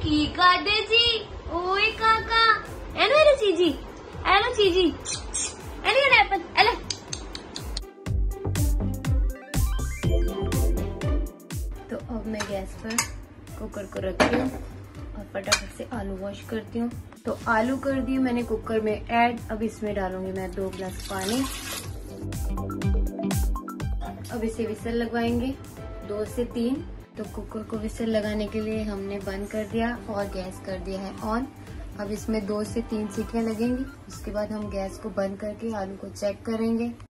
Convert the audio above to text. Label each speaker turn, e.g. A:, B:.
A: की करदे जी ओए काका एनो एनो चीजी एनी गonna happen एला। तो अब मैं गैस पर कुकर को रखती हूँ और फटाफट से आलू वॉश करती हूँ। तो आलू कर दी मैंने कुकर में ऐड। अब इसमें डालूंगी मैं 2 गिलास पानी। अब इसे विसल लगवाएंगे 2 से 3। तो कुकर को विसल लगाने के लिए हमने बंद कर दिया और गैस कर दिया है ऑन। अब इसमें 2 से 3 सीटियां लगेंगी। उसके बाद हम गैस को बंद करके आलू को चेक करेंगे।